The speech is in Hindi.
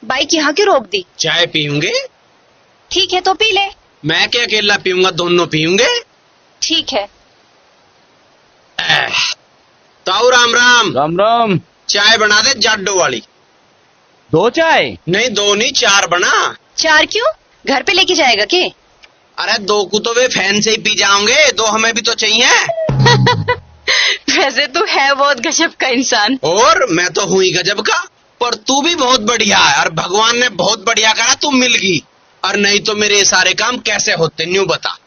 बाइक यहाँ क्यों रोक दी? चाय पीऊंगे? ठीक है तो पी ले। मैं क्या अकेला पीऊंगा, दोनों पीऊंगे। ठीक है। ताऊ राम राम। राम राम। चाय बना दे जाडो वाली। 2 चाय? नहीं 2 नहीं 4 बना। 4 क्यों? घर पे लेके जाएगा के? अरे 2 को तो वे फैन से ही पी जाओगे, 2 हमें भी तो चाहिए। वैसे तू है बहुत गजब का इंसान। और मैं तो हूँ ही गजब का, पर तू भी बहुत बढ़िया है और भगवान ने बहुत बढ़िया करा तू मिल गई, और नहीं तो मेरे सारे काम कैसे होते न्यू बता।